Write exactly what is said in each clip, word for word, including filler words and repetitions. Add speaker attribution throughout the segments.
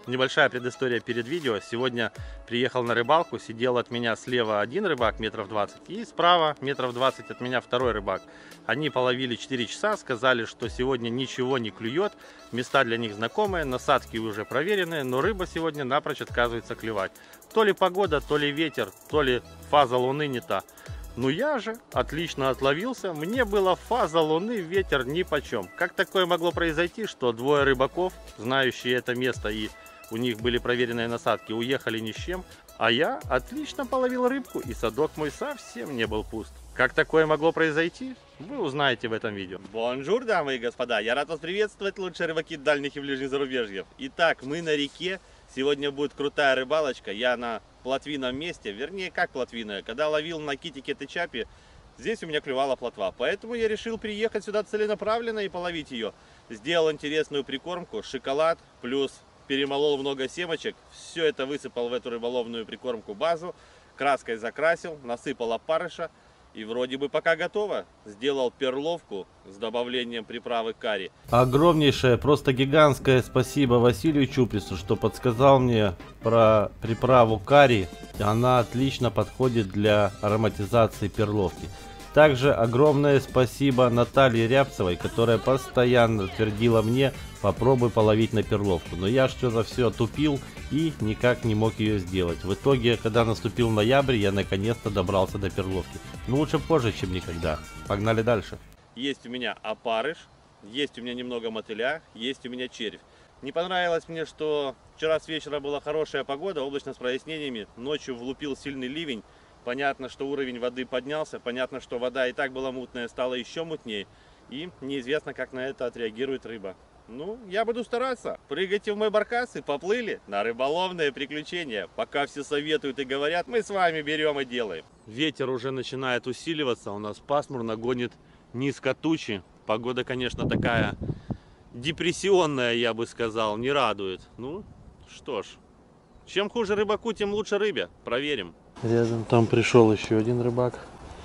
Speaker 1: Небольшая предыстория перед видео. Сегодня приехал на рыбалку, сидел от меня слева один рыбак метров двадцать и справа метров двадцать от меня второй рыбак. Они половили четыре часа, сказали, что сегодня ничего не клюет, места для них знакомые, насадки уже проверенные, но рыба сегодня напрочь отказывается клевать. То ли погода, то ли ветер, то ли фаза луны не та. Ну я же отлично отловился, мне было фаза луны, ветер нипочем. Как такое могло произойти, что двое рыбаков, знающие это место и у них были проверенные насадки, уехали ни с чем, а я отлично половил рыбку и садок мой совсем не был пуст. Как такое могло произойти, вы узнаете в этом видео. Бонжур, дамы и господа, я рад вас приветствовать, лучшие рыбаки дальних и ближних зарубежьев. Итак, мы на реке, сегодня будет крутая рыбалочка, я на плотвином месте, вернее как плотвиное, когда ловил на китике тычапи, здесь у меня клевала плотва, поэтому я решил приехать сюда целенаправленно и половить ее. Сделал интересную прикормку, шоколад плюс... Перемолол много семечек, все это высыпал в эту рыболовную прикормку базу, краской закрасил, насыпал опарыша и вроде бы пока готово. Сделал перловку с добавлением приправы карри.
Speaker 2: Огромнейшее, просто гигантское спасибо Василию Чупрису, что подсказал мне про приправу карри. Она отлично подходит для ароматизации перловки. Также огромное спасибо Наталье Рябцевой, которая постоянно твердила мне: попробуй половить на перловку. Но я что за все тупил и никак не мог ее сделать. В итоге, когда наступил ноябрь, я наконец-то добрался до перловки. Но лучше позже, чем никогда. Погнали дальше.
Speaker 1: Есть у меня опарыш, есть у меня немного мотыля, есть у меня червь. Не понравилось мне, что вчера с вечера была хорошая погода, облачно с прояснениями. Ночью влупил сильный ливень. Понятно, что уровень воды поднялся, понятно, что вода и так была мутная, стала еще мутнее. И неизвестно, как на это отреагирует рыба. Ну, я буду стараться. Прыгайте в мой баркас и поплыли на рыболовные приключения. Пока все советуют и говорят, мы с вами берем и делаем. Ветер уже начинает усиливаться, у нас пасмурно, гонит низко тучи. Погода, конечно, такая депрессионная, я бы сказал, не радует. Ну, что ж, чем хуже рыбаку, тем лучше рыбе. Проверим.
Speaker 2: Рядом там пришел еще один рыбак.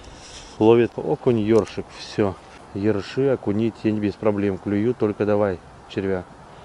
Speaker 2: Ловит окунь, ёршик. Все. Ерши, окуни, тень без проблем клюют. Только давай, червя.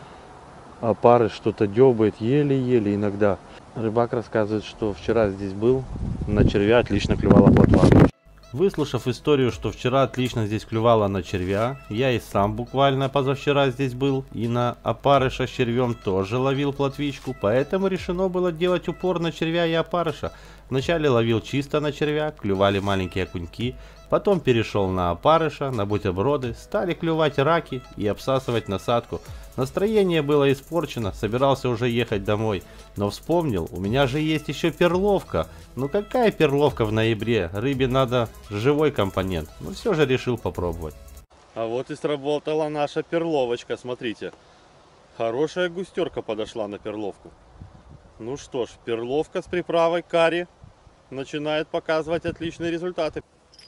Speaker 2: А пары что-то дёбает еле-еле иногда. Рыбак рассказывает, что вчера здесь был. На червя отлично клювала плотва. Выслушав историю, что вчера отлично здесь клювала на червя, я и сам буквально позавчера здесь был, и на опарыша с червем тоже ловил плотвичку, поэтому решено было делать упор на червя и опарыша. Вначале ловил чисто на червя, клювали маленькие окуньки, потом перешел на опарыша, на бутерброды, стали клювать раки и обсасывать насадку. Настроение было испорчено, собирался уже ехать домой, но вспомнил, у меня же есть еще перловка. Ну какая перловка в ноябре? Рыбе надо живой компонент. Но все же решил попробовать.
Speaker 1: А вот и сработала наша перловочка, смотрите. Хорошая густерка подошла на перловку. Ну что ж, перловка с приправой карри начинает показывать отличные результаты.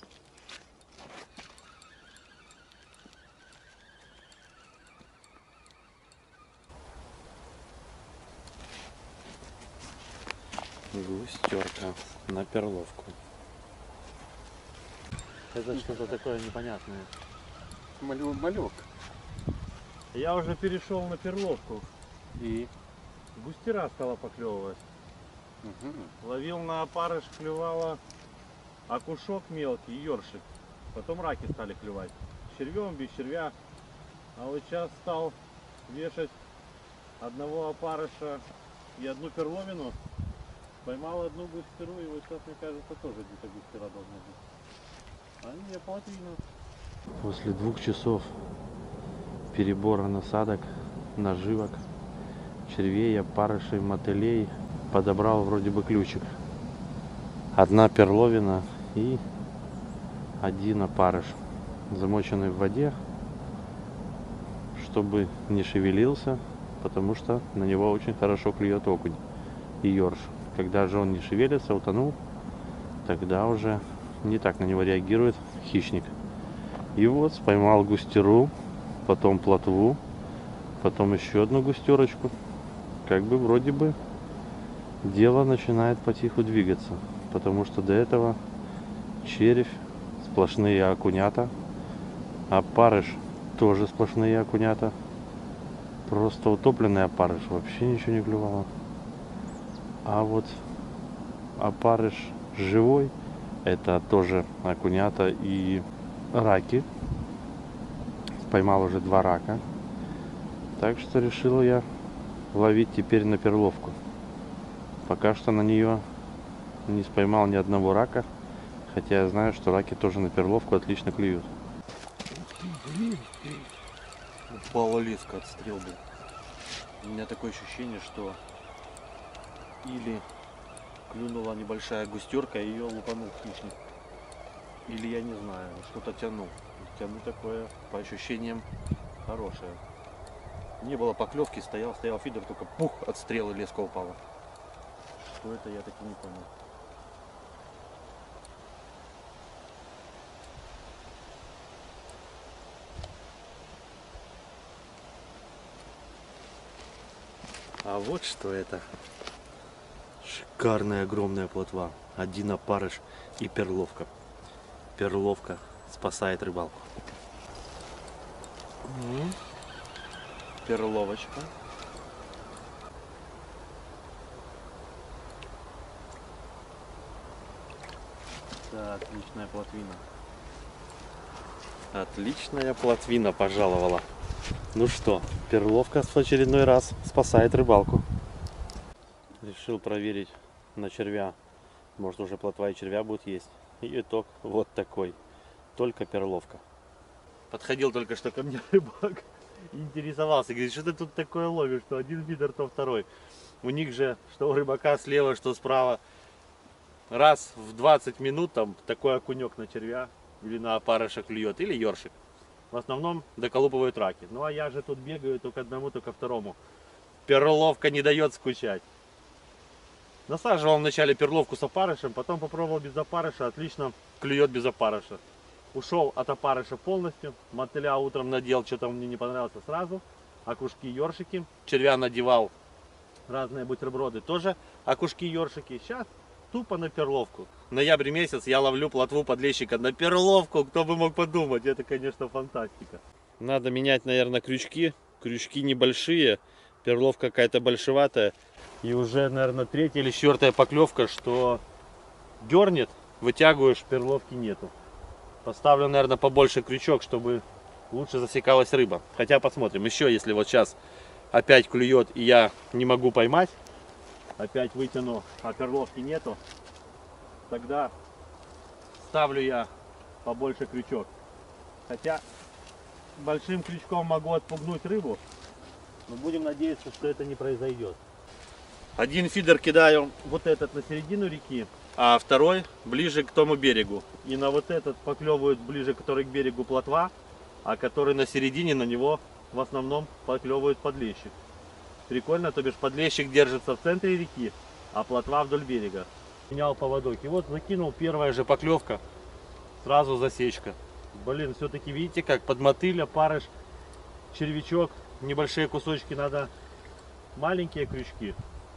Speaker 1: Густерка на перловку. Это что-то такое непонятное.
Speaker 3: Малек.
Speaker 1: Я уже перешел на перловку.
Speaker 3: И
Speaker 1: Густера стала поклевывать.
Speaker 3: угу.
Speaker 1: Ловил на опарыш, клювала окушок мелкий, ёршик. Потом раки стали клевать. Червем, без червя. А вот сейчас стал вешать одного опарыша и одну перловину. Поймал одну густеру, и вот сейчас, мне кажется, тоже где-то густера должна быть. А не, половину.
Speaker 2: После двух часов перебора насадок, наживок, червей, опарышей, мотылей подобрал вроде бы ключик. Одна перловина и один опарыш, замоченный в воде, чтобы не шевелился, потому что на него очень хорошо клюет окунь и ёрш. Когда же он не шевелится, утонул, тогда уже не так на него реагирует хищник. И вот поймал густеру, потом плотву, потом еще одну густерочку. Как бы вроде бы дело начинает потиху двигаться, потому что до этого червь, сплошные окунята, опарыш тоже сплошные окунята. Просто утопленный опарыш, вообще ничего не клювало. А вот опарыш живой, это тоже окунята и раки. Поймал уже два рака. Так что решил я ловить теперь на перловку. Пока что на нее не споймал ни одного рака. Хотя я знаю, что раки тоже на перловку отлично клюют.
Speaker 1: Упала леска от стрел. У меня такое ощущение, что или клюнула небольшая густерка, и ее лупанул хищник. Или я не знаю, что-то тянул. Тяну такое, по ощущениям, хорошее. Не было поклевки, стоял, стоял фидер, только пух, от стрелы леска упала. Что это, я таки не понял. А вот что это. Шикарная огромная плотва. Один опарыш и перловка. Перловка спасает рыбалку. Перловочка. Да, отличная плотвина. Отличная плотвина пожаловала. Ну что, перловка в очередной раз спасает рыбалку. Решил проверить на червя. Может, уже плотва и червя будут есть. И итог вот такой. Только перловка. Подходил только что ко мне рыбак. Интересовался. Говорит, что ты тут такое ловишь? Что один фидер, то второй. У них же, что у рыбака слева, что справа. Раз в двадцать минут там такой окунек на червя или на опарыша клюет. Или ёршик. В основном доколупывают раки. Ну а я же тут бегаю то к одному, то ко второму. Перловка не дает скучать. Насаживал вначале перловку с опарышем, потом попробовал без опарыша, отлично клюет без опарыша. Ушел от опарыша полностью, мотыля утром надел, что-то мне не понравилось сразу. Окушки, ёршики, червя надевал, разные бутерброды тоже, окушки, ёршики. Сейчас тупо на перловку. Ноябрь месяц я ловлю плотву подлещика на перловку, кто бы мог подумать, это, конечно, фантастика. Надо менять, наверное, крючки, крючки небольшие, перловка какая-то большеватая. И уже, наверное, третья или четвертая поклевка, что дернет, вытягиваешь, перловки нету. Поставлю, наверное, побольше крючок, чтобы лучше засекалась рыба. Хотя посмотрим. Еще, если вот сейчас опять клюет и я не могу поймать, опять вытяну, а перловки нету, тогда ставлю я побольше крючок. Хотя большим крючком могу отпугнуть рыбу, но будем надеяться, что это не произойдет. Один фидер кидаю вот этот на середину реки, а второй ближе к тому берегу. И на вот этот поклевывают ближе, который к берегу плотва, а который на середине, на него в основном поклевывают подлещик. Прикольно, то бишь подлещик держится в центре реки, а плотва вдоль берега. Менял поводок. И вот закинул первая же поклевка, сразу засечка. Блин, все-таки видите, как под мотыль, опарыш, червячок, небольшие кусочки надо, маленькие крючки.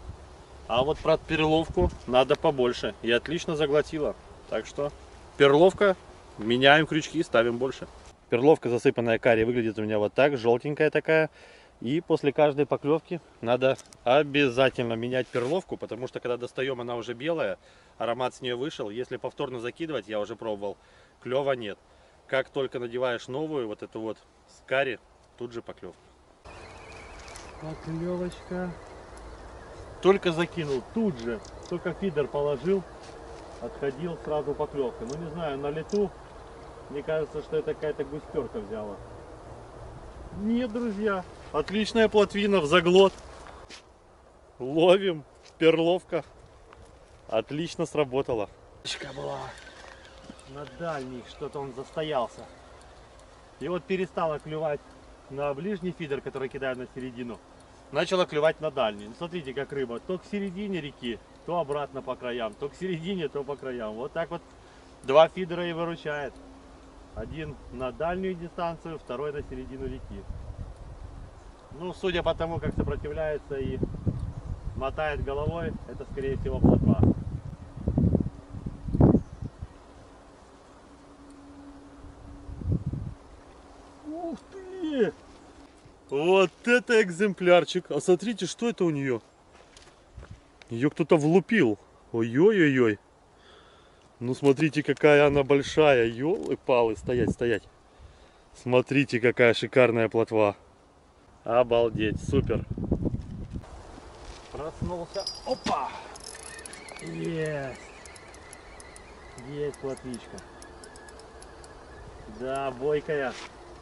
Speaker 1: А вот про перловку надо побольше. И отлично заглотила. Так что перловка, меняем крючки, ставим больше. Перловка, засыпанная карри, выглядит у меня вот так, желтенькая такая. И после каждой поклевки надо обязательно менять перловку, потому что когда достаем, она уже белая, аромат с нее вышел. Если повторно закидывать, я уже пробовал, клёва нет. Как только надеваешь новую, вот эту вот с карри, тут же поклевка. Поклевочка. Только закинул, тут же, только фидер положил, отходил, сразу поклевка. Ну не знаю, на лету, мне кажется, что это какая-то густерка взяла. Нет, друзья, отличная плотвина в заглот. Ловим, перловка. Отлично сработала. Была на дальний, что-то он застоялся. И вот перестала клевать на ближний фидер, который кидаю на середину. Начала клевать на дальний. Ну, смотрите, как рыба. То к середине реки, то обратно по краям. То к середине, то по краям. Вот так вот два фидера и выручает. Один на дальнюю дистанцию, второй на середину реки. Ну, судя по тому, как сопротивляется и мотает головой, это, скорее всего, плотва. Ух ты!
Speaker 2: Вот это экземплярчик. А смотрите, что это у нее? Ее кто-то влупил. Ой-ой-ой-ой. Ну смотрите, какая она большая. Ёлы-палы, стоять, стоять. Смотрите, какая шикарная плотва. Обалдеть, супер. Проснулся. Опа! Есть. Есть плотвичка. Да, бойкая.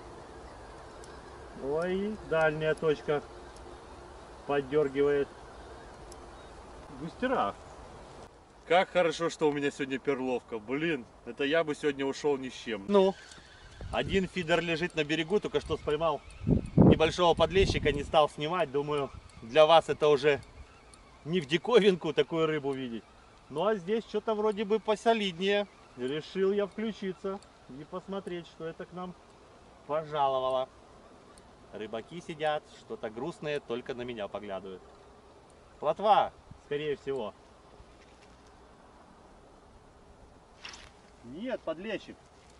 Speaker 2: Ой, дальняя точка поддергивает. Густера. Как хорошо, что у меня сегодня перловка. Блин, это я бы сегодня ушел ни с чем. Ну, один фидер лежит на берегу, только что поймал небольшого подлещика, не стал снимать. Думаю, для вас это уже не в диковинку такую рыбу видеть. Ну а здесь что-то вроде бы посолиднее. Решил я включиться и посмотреть, что это к нам пожаловало. Рыбаки сидят, что-то грустные, только на меня поглядывают. Плотва, скорее всего. Нет, подлещик.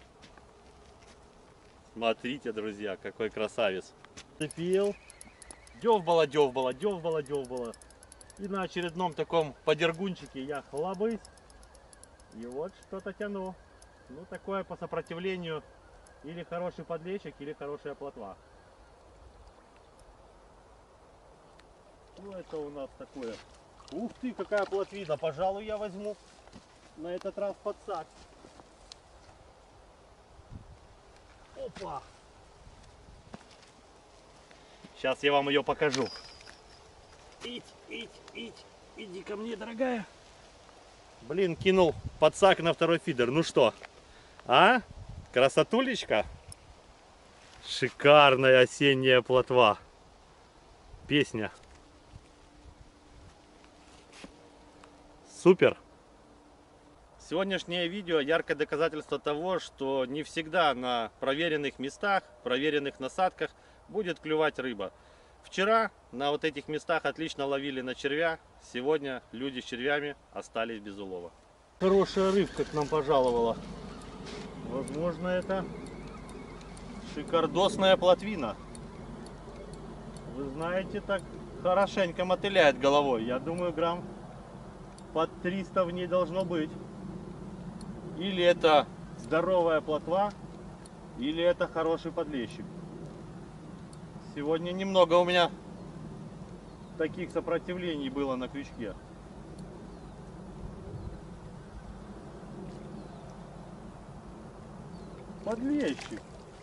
Speaker 2: Смотрите, друзья, какой красавец. Цепил. Дёвбала, дёвбала, дёвбала, дёвбала. И на очередном таком подергунчике я хлобысь. И вот что-то тяну. Ну, такое по сопротивлению. Или хороший подлещик, или хорошая плотва. Что это у нас такое? Ух ты, какая плотвина. Пожалуй, я возьму на этот раз подсак. Опа! Сейчас я вам ее покажу. Ить, ить, ить. Иди ко мне, дорогая. Блин, кинул подсак на второй фидер. Ну что? А? Красотулечка? Шикарная осенняя плотва. Песня. Супер. Сегодняшнее видео яркое доказательство того, что не всегда на проверенных местах, проверенных насадках будет клювать рыба. Вчера на вот этих местах отлично ловили на червя, сегодня люди с червями остались без улова. Хорошая рыбка к нам пожаловала. Возможно, это шикардосная плотвина. Вы знаете, так хорошенько мотыляет головой. Я думаю, грамм под триста в ней должно быть. Или это здоровая плотва, или это хороший подлещик. Сегодня немного у меня таких сопротивлений было на крючке. Подлещик.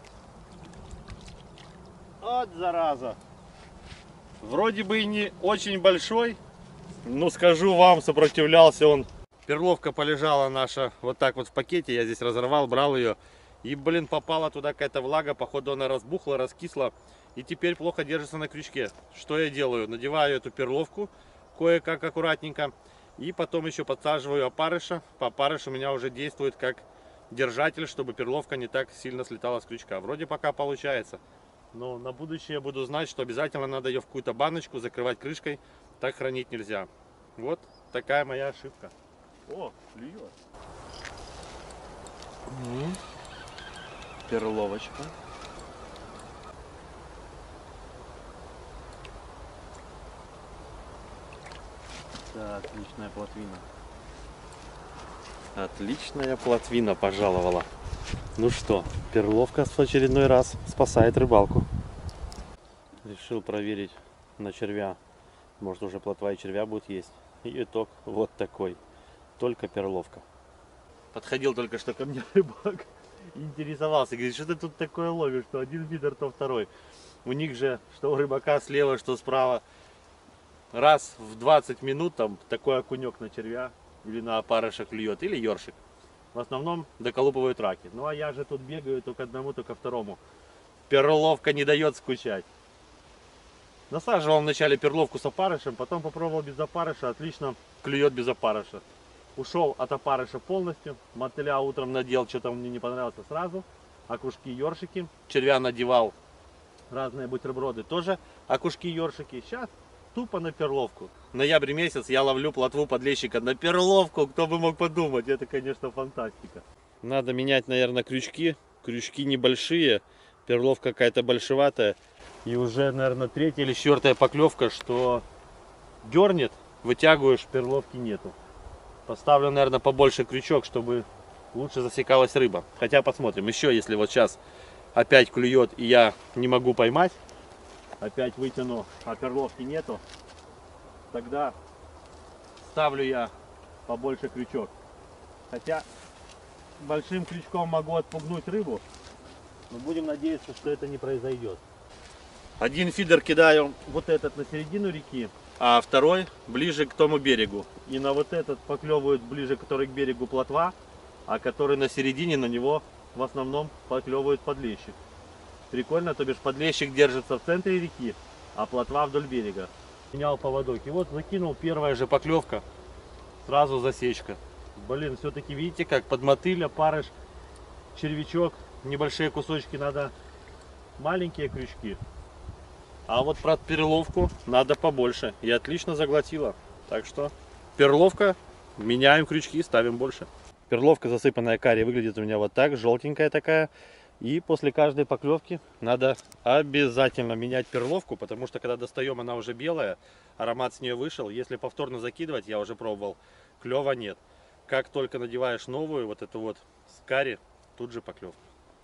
Speaker 2: Вот зараза. Вроде бы и не очень большой, но скажу вам, сопротивлялся он. Перловка полежала наша вот так вот в пакете, я здесь разорвал, брал ее. И, блин, попала туда какая-то влага, походу она разбухла, раскисла. И теперь плохо держится на крючке. Что я делаю? Надеваю эту перловку кое-как аккуратненько. И потом еще подсаживаю опарыша. Опарыш у меня уже действует как держатель, чтобы перловка не так сильно слетала с крючка. Вроде пока получается. Но на будущее я буду знать, что обязательно надо ее в какую-то баночку закрывать крышкой. Так хранить нельзя. Вот такая моя ошибка. О, клюет. Перловочка. Да, отличная плотвина. Отличная плотвина пожаловала. Ну что, перловка в очередной раз спасает рыбалку. Решил проверить на червя. Может, уже плотва и червя будут есть. И итог вот такой. Только перловка. Подходил только что ко мне рыбак. Интересовался. Говорит, что ты тут такое ловишь? Что один фидер, то второй. У них же, что у рыбака слева, что справа. Раз в двадцать минут там такой окунек на червя или на опарыша клюет, или ёршик. В основном доколупывают раки. Ну а я же тут бегаю то к одному, то ко второму. Перловка не дает скучать. Насаживал вначале перловку с опарышем, потом попробовал без опарыша. Отлично клюет без опарыша. Ушел от опарыша полностью. Мотыля утром надел, что-то мне не понравилось сразу. Окушки, ёршики. Червя надевал разные бутерброды. Тоже окушки, ёршики. Сейчас тупо на перловку. Ноябрь месяц я ловлю плотву подлещика на перловку. Кто бы мог подумать. Это, конечно, фантастика. Надо менять, наверное, крючки. Крючки небольшие. Перловка какая-то большеватая.
Speaker 1: И уже, наверное, третья или четвертая поклевка, что дернет, вытягиваешь, перловки нету. Поставлю, наверное, побольше крючок, чтобы лучше засекалась рыба. Хотя посмотрим. Еще, если вот сейчас опять клюет и я не могу поймать, опять вытяну, а перловки нету, тогда ставлю я побольше крючок. Хотя большим крючком могу отпугнуть рыбу, но будем надеяться, что это не произойдет. Один фидер кидаю вот этот на середину реки, а второй ближе к тому берегу. И на вот этот поклевывают ближе, который к берегу, плотва, а который на середине, на него в основном поклевывают подлещик. Прикольно, то бишь подлещик держится в центре реки, а плотва вдоль берега. Менял поводок. И вот закинул, первая же поклевка, сразу засечка. Блин, все-таки видите, как под мотыля, парыш, червячок, небольшие кусочки надо, маленькие крючки. А вот про перловку надо побольше. И отлично заглотила. Так что перловка, меняем крючки, ставим больше. Перловка, засыпанная карри, выглядит у меня вот так, желтенькая такая. И после каждой поклевки надо обязательно менять перловку, потому что когда достаем, она уже белая, аромат с нее вышел. Если повторно закидывать, я уже пробовал, клева нет. Как только надеваешь новую, вот эту вот с карри, тут же поклевка.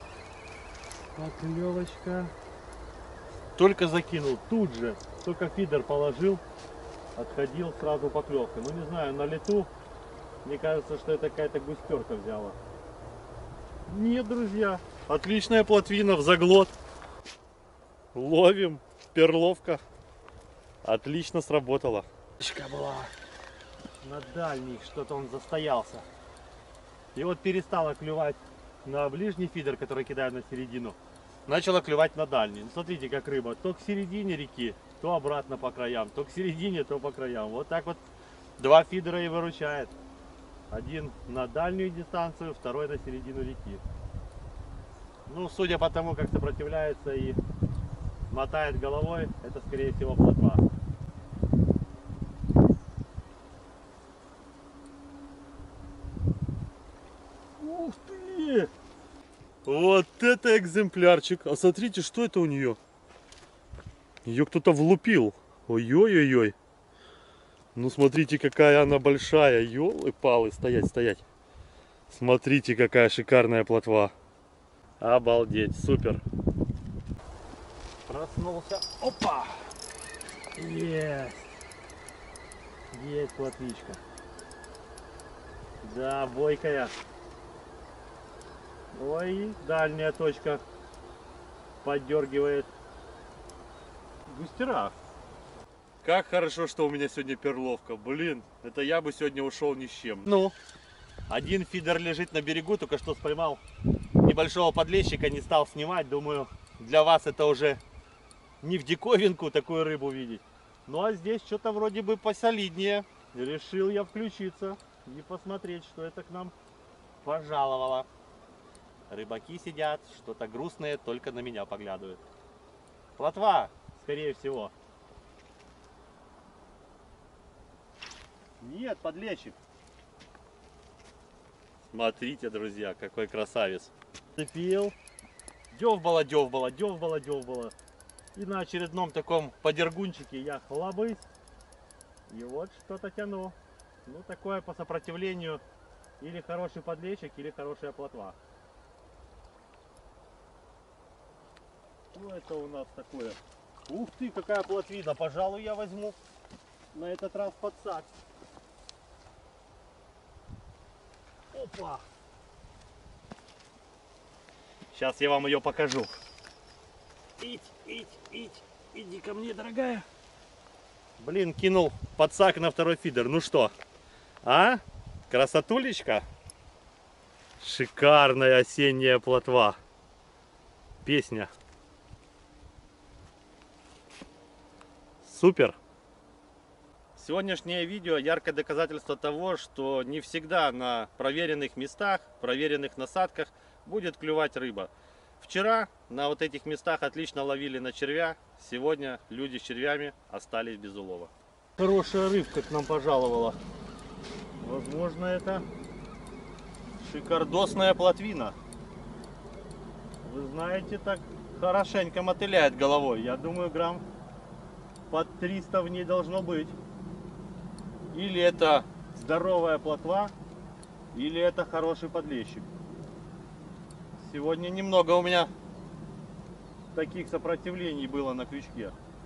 Speaker 1: Поклевочка. Только закинул, тут же, только фидер положил, отходил, сразу поклевка. Ну не знаю, на лету, мне кажется, что это какая-то густерка взяла. Нет, друзья, отличная плотвина в заглот. Ловим, перловка. Отлично сработала. Была на дальний, что-то он застоялся. И вот перестала клювать на ближний фидер, который кидаю на середину. Начала клювать на дальний. Смотрите, как рыба то к середине реки, то обратно по краям, то к середине, то по краям. Вот так вот два фидера и выручает. Один на дальнюю дистанцию, второй на середину реки. Ну, судя по тому, как сопротивляется и мотает головой, это скорее всего плотва. Ух ты! Вот это экземплярчик. А смотрите, что это у нее? Ее кто-то влупил. Ой-ой-ой-ой. Ну смотрите, какая она большая. Ёлы-палы, стоять, стоять. Смотрите, какая шикарная плотва. Обалдеть, супер. Проснулся. Опа! Есть. Есть плотвичка. Да, бойкая. Ой, дальняя точка поддергивает. Густера. Как хорошо, что у меня сегодня перловка. Блин, это я бы сегодня ушел ни с чем. Ну, один фидер лежит на берегу, только что поймал небольшого подлещика, не стал снимать. Думаю, для вас это уже не в диковинку такую рыбу видеть. Ну а здесь что-то вроде бы посолиднее. Решил я включиться и посмотреть, что это к нам пожаловало. Рыбаки сидят, что-то грустные, только на меня поглядывают. Плотва, скорее всего. Нет, подлещик. Смотрите, друзья, какой красавец. Цепил. Дёвбала, дёвбала, дёвбала, дёвбала. И на очередном таком подергунчике я хлобысь. И вот что-то тяну. Ну, такое по сопротивлению. Или хороший подлещик, или хорошая плотва. Что это у нас такое? Ух ты, какая плотвина. Пожалуй, я возьму на этот раз подсак. Опа! Сейчас я вам ее покажу. Ить, ить, ить. Иди ко мне, дорогая. Блин, кинул подсак на второй фидер. Ну что? А? Красотулечка? Шикарная осенняя плотва. Песня. Супер! Сегодняшнее видео яркое доказательство того, что не всегда на проверенных местах, проверенных насадках будет клювать рыба. Вчера на вот этих местах отлично ловили на червя, сегодня люди с червями остались без улова. Хорошая рыбка к нам пожаловала. Возможно, это шикардосная плотвина. Вы знаете, так хорошенько мотыляет головой. Я думаю, грамм под триста в ней должно быть. Или это здоровая плотва, или это хороший подлещик. Сегодня немного у меня таких сопротивлений было на крючке.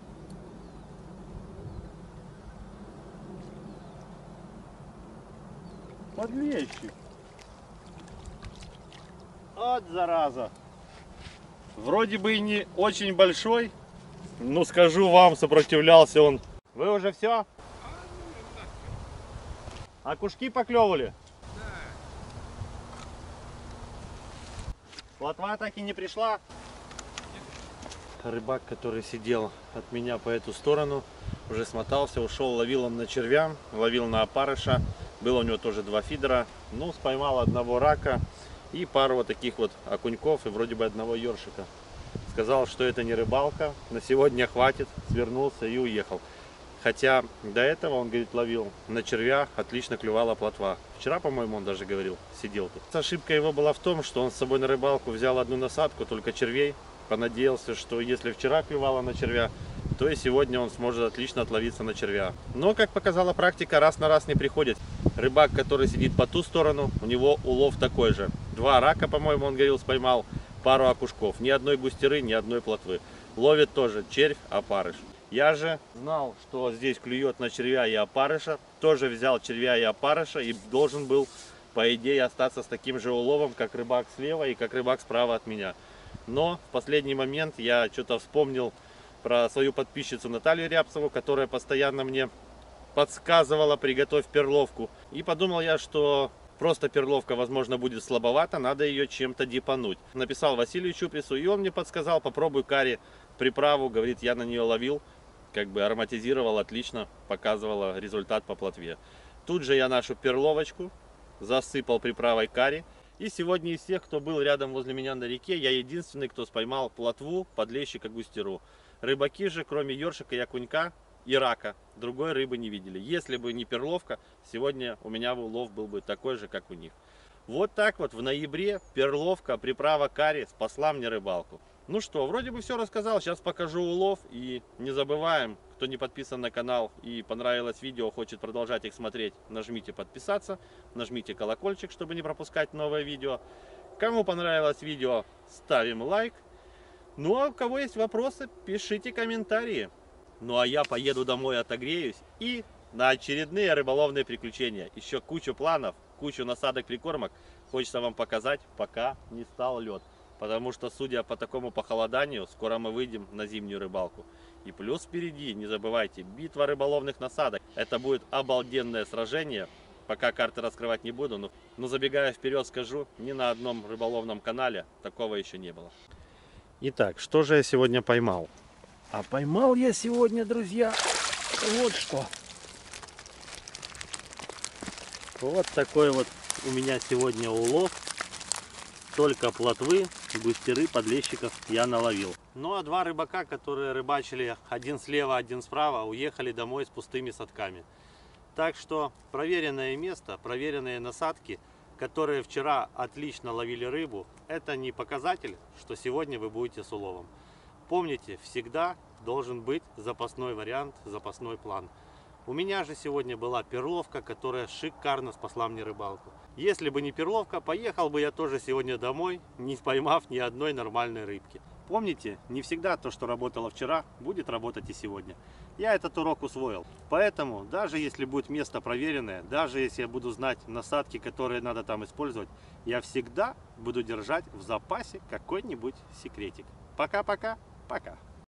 Speaker 1: Подлещик. Вот зараза. Вроде бы и не очень большой, но скажу вам, сопротивлялся он. Вы уже все? А кушки поклевали? Да. Плотва так и не пришла? Рыбак, который сидел от меня по эту сторону, уже смотался, ушел, ловил он на червя, ловил на опарыша. Было у него тоже два фидера. Ну, поймал одного рака и пару вот таких вот окуньков и вроде бы одного ёршика. Сказал, что это не рыбалка, на сегодня хватит, свернулся и уехал. Хотя до этого, он говорит, ловил на червя, отлично клювала плотва. Вчера, по-моему, он даже говорил, сидел тут. Ошибка его была в том, что он с собой на рыбалку взял одну насадку, только червей. Понадеялся, что если вчера клювало на червя, то и сегодня он сможет отлично отловиться на червя. Но, как показала практика, раз на раз не приходит. Рыбак, который сидит по ту сторону, у него улов такой же. Два рака, по-моему, он говорил, поймал, пару окушков. Ни одной густеры, ни одной плотвы. Ловит тоже червь, опарыш. Я же знал, что здесь клюет на червя и опарыша. Тоже взял червя и опарыша и должен был, по идее, остаться с таким же уловом, как рыбак слева и как рыбак справа от меня. Но в последний момент я что-то вспомнил про свою подписчицу Наталью Рябцеву, которая постоянно мне подсказывала: приготовь перловку. И подумал я, что просто перловка, возможно, будет слабовата, надо ее чем-то дипануть. Написал Василию Чупрису, и он мне подсказал: попробуй карри приправу. Говорит, я на нее ловил, как бы ароматизировал, отлично показывала результат по плотве. Тут же я нашу перловочку засыпал приправой карри. И сегодня из всех, кто был рядом возле меня на реке, я единственный, кто споймал плотву, подлещика, густеру. Рыбаки же, кроме ёршика и окунька и рака, другой рыбы не видели. Если бы не перловка, сегодня у меня улов был бы такой же, как у них. Вот так вот в ноябре перловка, приправа карри спасла мне рыбалку. Ну что, вроде бы все рассказал, сейчас покажу улов. И не забываем, кто не подписан на канал и понравилось видео, хочет продолжать их смотреть, нажмите подписаться, нажмите колокольчик, чтобы не пропускать новое видео. Кому понравилось видео, ставим лайк. Ну а у кого есть вопросы, пишите комментарии. Ну а я поеду домой, отогреюсь и на очередные рыболовные приключения. Еще кучу планов, кучу насадок, прикормок хочется вам показать, пока не стал лед. Потому что, судя по такому похолоданию, скоро мы выйдем на зимнюю рыбалку. И плюс впереди, не забывайте, битва рыболовных насадок. Это будет обалденное сражение. Пока карты раскрывать не буду, но, но забегая вперед, скажу, ни на одном рыболовном канале такого еще не было. Итак, что же я сегодня поймал? А поймал я сегодня, друзья, вот что. Вот такой вот у меня сегодня улов. Только плотвы, густеры, подлещиков я наловил. Ну а два рыбака, которые рыбачили, один слева, один справа, уехали домой с пустыми садками. Так что проверенное место, проверенные насадки, которые вчера отлично ловили рыбу, это не показатель, что сегодня вы будете с уловом. Помните, всегда должен быть запасной вариант, запасной план. У меня же сегодня была перловка, которая шикарно спасла мне рыбалку. Если бы не перловка, поехал бы я тоже сегодня домой, не поймав ни одной нормальной рыбки. Помните, не всегда то, что работало вчера, будет работать и сегодня. Я этот урок усвоил. Поэтому, даже если будет место проверенное, даже если я буду знать насадки, которые надо там использовать, я всегда буду держать в запасе какой-нибудь секретик. Пока-пока, пока.